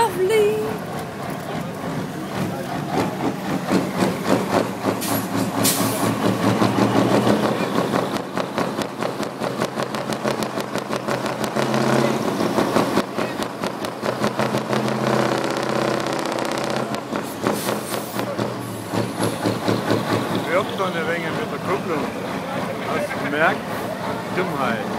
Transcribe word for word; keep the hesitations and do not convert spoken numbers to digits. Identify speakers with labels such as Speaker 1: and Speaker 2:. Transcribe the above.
Speaker 1: lovely.
Speaker 2: Wirkt noch eine Menge mit der Kupplung. Hast du gemerkt? Dummheit.